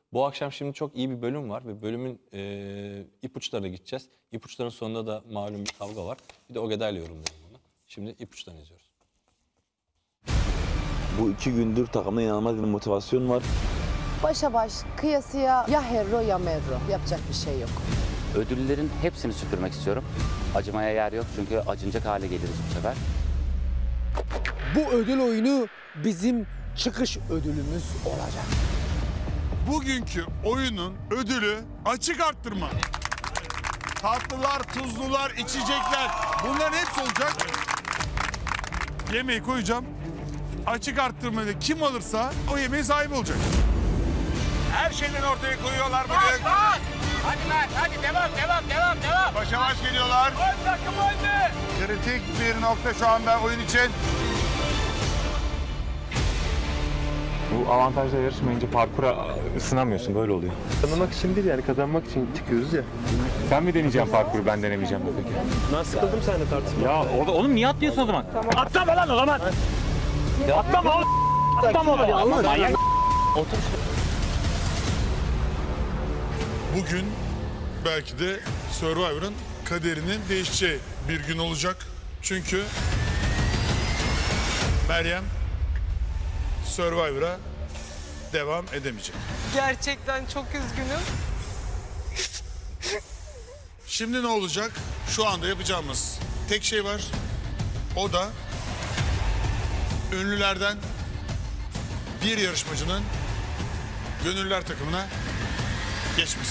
Bu akşam şimdi çok iyi bir bölüm var ve bölümün ipuçlarına gideceğiz. İpuçların sonunda da malum bir kavga var. Bir de Ogeday'la yorumlayalım bunu. Şimdi ipuçlarını izliyoruz. Bu 2 gündür takımda inanılmaz bir motivasyon var. Başa baş, kıyasıya ya Herro ya Merro. Yapacak bir şey yok. Ödüllerin hepsini süpürmek istiyorum. Acımaya yer yok çünkü acınacak hale geliriz bu sefer. Bu ödül oyunu bizim çıkış ödülümüz olacak. Bugünkü oyunun ödülü açık arttırma. Tatlılar, tuzlular, içecekler bunların hepsi olacak. Yemeği koyacağım. Açık arttırmayı kim alırsa o yemeğin sahibi olacak. Her şeyden ortaya koyuyorlar bugün. Hadi Mert, hadi devam. Başa baş geliyorlar. Takım önde. Kritik bir nokta şu anda oyun için. Bu avantajla yarışmayınca parkura ısınamıyorsun, böyle oluyor. Kazanmak için değil yani kazanmak için çıkıyoruz ya. Sen mi deneyeceksin parkuru, ben denemeyeceğim de peki? Ben sıkıldım seninle tartışma. Ya orada oğlum niye atlıyorsun o zaman? Tamam. Atlama lan o zaman! Atlama oğlum! Atlama oğlum! Manyak! Otur. Bugün belki de Survivor'ın kaderinin değişeceği bir gün olacak. Çünkü Meryem Survivor'a devam edemeyecek. Gerçekten çok üzgünüm. Şimdi ne olacak? Şu anda yapacağımız tek şey var. O da ünlülerden bir yarışmacının gönüllüler takımına geçmesi.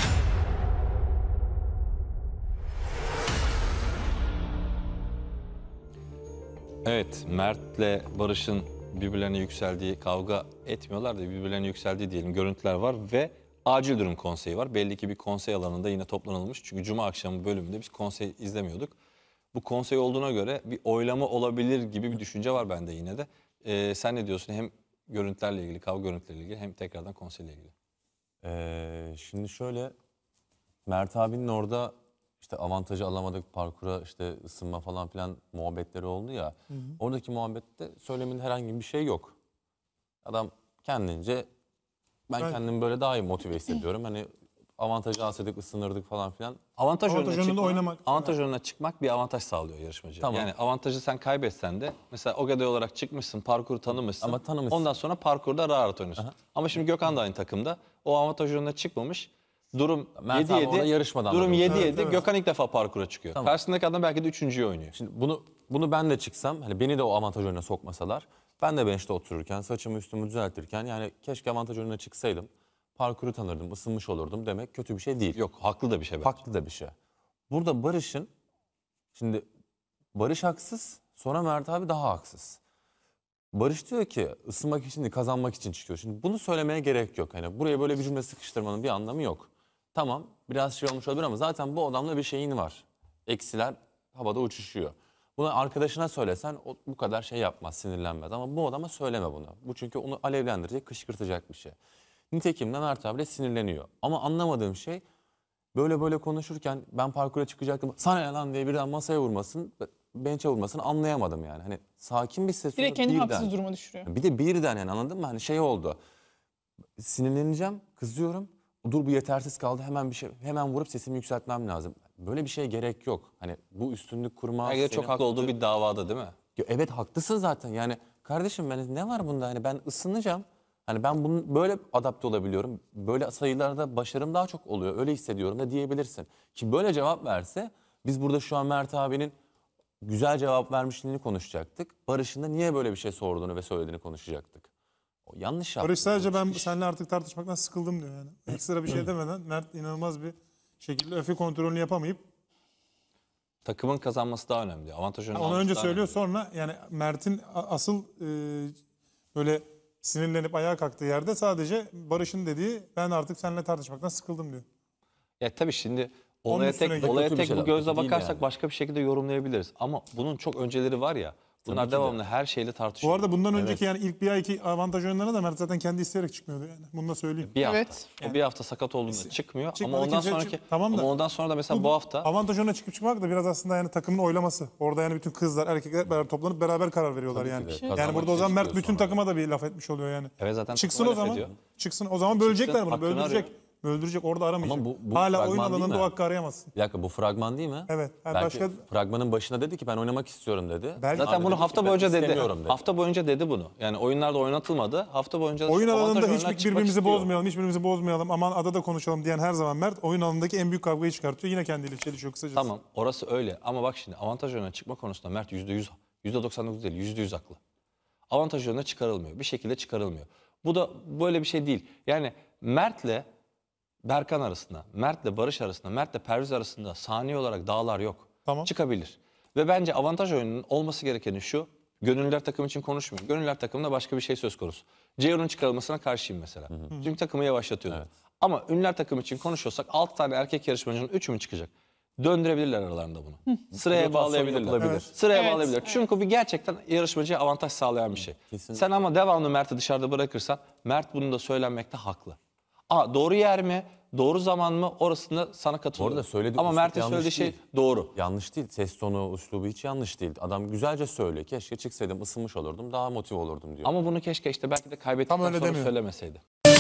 Evet, Mert'le Barış'ın birbirlerine yükseldiği, kavga etmiyorlar da birbirlerine yükseldiği diyelim görüntüler var ve acil durum konseyi var. Belli ki bir konsey alanında yine toplanılmış. Çünkü Cuma akşamı bölümünde biz konsey izlemiyorduk. Bu konsey olduğuna göre bir oylama olabilir gibi bir düşünce var bende yine de. Sen ne diyorsun hem görüntülerle ilgili, kavga görüntüleriyle ilgili hem tekrardan konseyle ilgili? Şimdi şöyle, Mert abinin orada işte avantajı alamadık, parkura işte ısınma falan filan muhabbetleri oldu ya. Oradaki muhabbette söylemin herhangi bir şey yok. Adam kendince ben kendimi böyle daha iyi motive hissediyorum. Hani avantajı alsaydık ısınırdık falan filan. Avantaj önüne çıkmak bir avantaj sağlıyor yarışmacıya. Tamam. Yani avantajı sen kaybetsen de mesela Ogaday olarak çıkmışsın, parkuru tanımışsın. Ama tanımışsın. Ondan sonra parkurda rahat oynuyorsun. Ama şimdi Gökhan da aynı takımda. O avantaj önüne çıkmamış. Durum 7-7. Durum 7-7. Gökhan ilk defa parkura çıkıyor. Tamam. Karşısındaki adam belki de üçüncüyü oynuyor. Şimdi bunu ben de çıksam, hani beni de o avantaj önüne sokmasalar, ben de bench'te otururken, saçımı üstümü düzeltirken yani keşke avantaj önüne çıksaydım, parkuru tanırdım, ısınmış olurdum demek kötü bir şey değil. Yok, haklı da bir şey bence. Haklı da bir şey. Burada Barış'ın, şimdi Barış haksız, sonra Mert abi daha haksız. Barış diyor ki ısınmak için değil, kazanmak için çıkıyor. Şimdi bunu söylemeye gerek yok. Hani buraya böyle bir cümle sıkıştırmanın bir anlamı yok. Tamam, biraz şey olmuş olabilir ama zaten bu adamla bir şeyin var. Eksiler havada uçuşuyor. Bunu arkadaşına söylesen bu kadar şey yapmaz, sinirlenmez. Ama bu adama söyleme bunu. Bu çünkü onu alevlendirecek, kışkırtacak bir şey. Nitekim de Mert abi de sinirleniyor. Ama anlamadığım şey böyle konuşurken ben parkura çıkacaktım. Sana ne lan diye birden masaya vurmasın, bench'e vurmasını anlayamadım yani. Hani sakin bir ses. Direkt kendini haksız duruma düşürüyor. Bir de birden yani anladın mı? Hani şey oldu. Sinirleneceğim, kızıyorum. Dur bu yetersiz kaldı, hemen vurup sesimi yükseltmem lazım. Böyle bir şeye gerek yok. Hani bu üstünlük kurma. Belki de çok haklı olduğu bir davada değil mi? Evet haklısın zaten. Yani kardeşim ne var bunda? Hani ben ısınacağım. Hani ben bunu böyle adapte olabiliyorum. Böyle sayılarda başarım daha çok oluyor. Öyle hissediyorum da diyebilirsin. Ki böyle cevap verse biz burada şu an Mert abinin güzel cevap vermişliğini konuşacaktık. Barış'ın da niye böyle bir şey sorduğunu ve söylediğini konuşacaktık. O yanlış yaptı. Barış sadece ben seninle artık tartışmaktan sıkıldım diyor yani. Ekstra bir şey demeden Mert inanılmaz bir şekilde öfke kontrolünü yapamayıp Takımın kazanması daha önemli. Avantaj önüne onu önce söylüyor sonra yani Mert'in asıl böyle sinirlenip ayağa kalktığı yerde sadece Barış'ın dediği ben artık seninle tartışmaktan sıkıldım diyor. Ya tabii şimdi Onun olaya üstüne tek kötü olaya bir tek şey bu de gözle değil bakarsak yani. başka bir şekilde yorumlayabiliriz. Ama bunun çok önceleri var ya. Bunlar ki de. devamlı her şeyle Bu tartışıyor. arada bundan önceki yani ilk bir ay iki avantaj oyunlarına da Mert zaten kendi isteyerek çıkmıyordu yani. Bunu da söyleyeyim. Bir hafta. Evet. O bir hafta sakat olduğunda çıkmıyor ama Çıkmadı, ondan kimse sonraki tamam da. ama ondan sonra da mesela bu hafta Avantaj oyununa çıkıp çıkmak da biraz aslında yani takımın oylaması. Orada yani bütün kızlar, erkekler beraber toplanıp beraber karar veriyorlar Tabii ki yani. de. Yani Kazanmak burada o için zaman Mert çıkıyor bütün sonra. takıma da bir laf etmiş oluyor yani. evet zaten Çıksın takıma o laf zaman. ediyor. Çıksın. O zaman bölecekler bunu. hakkını Böldürecek. arıyor. Böldürecek. Orada aramayacak. Ama bu Hala fragman oyun değil alanında mi? o hakkı arayamazsın. Bir dakika bu fragman değil mi? Evet. Yani Belki başka fragmanın başında dedi ki ben oynamak istiyorum dedi. Belki- Zaten Abi bunu dedi hafta ki, ben boyunca dedi. istemiyorum dedi. Hafta boyunca dedi bunu. Yani oyunlarda oynatılmadı. Hafta boyunca oyun avantaj alanında oyunlar hiç çıkmak birbirimizi istiyor. bozmayalım, hiçbirimizi bozmayalım. Aman adada konuşalım diyen her zaman Mert oyun alanındaki en büyük kavgayı çıkartıyor. Yine kendiyle çelişiyor kısacası. Tamam orası öyle ama bak şimdi avantaj oyununa çıkma konusunda Mert %100, %99 değil %100 haklı. Avantaj oyununa çıkarılmıyor. Bir şekilde çıkarılmıyor. Bu da böyle bir şey değil. Yani Mert'le Berkan arasında, Mert'le Barış arasında, Mert'le Perviz arasında saniye olarak dağlar yok. Tamam. Çıkabilir. Ve bence avantaj oyununun olması gerekeni şu. Gönüllüler takım için konuşmuyor. Gönüllüler takımında başka bir şey söz konusu. Ceyhun'un çıkarılmasına karşıyım mesela. Çünkü takımı yavaşlatıyordu. Evet. Ama ünlüler takım için konuşuyorsak 6 tane erkek yarışmacının 3'ü mü çıkacak? Döndürebilirler aralarında bunu. Sıraya Rotasyon bağlayabilirler. yapılabilir. Sıraya Evet. bağlayabilirler. Çünkü bu gerçekten yarışmacıya avantaj sağlayan bir şey. Kesinlikle. Sen ama devamlı Mert'i dışarıda bırakırsan Mert bunu da söylenmekte haklı. Doğru yer mi? Doğru zaman mı? Orasında sana katılıyorum. arada söylediği ama üslup Mert'in yanlış söylediği şey değil. doğru. Yanlış değil. Ses tonu, üslubu hiç yanlış değil. Adam güzelce söylüyor. Keşke çıksaydım, ısınmış olurdum, daha motive olurdum diyor. Ama bunu keşke işte belki de kaybettikten Tam öyle sonra demiyor. söylemeseydi.